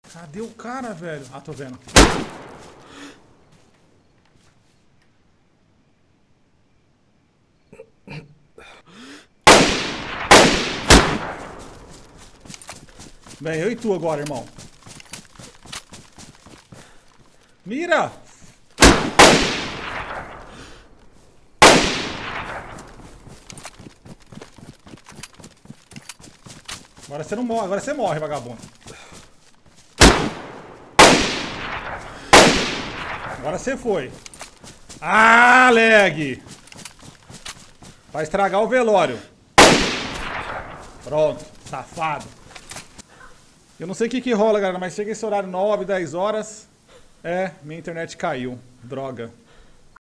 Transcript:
Cadê o cara, velho? Ah, tô vendo. Bem, eu e tu agora, irmão. Mira! Agora você não morre, agora você morre, vagabundo. Agora você foi. Ah, lag! Vai estragar o velório. Pronto, safado. Eu não sei o que rola, galera, mas chega esse horário 9, 10 horas. É, minha internet caiu. Droga.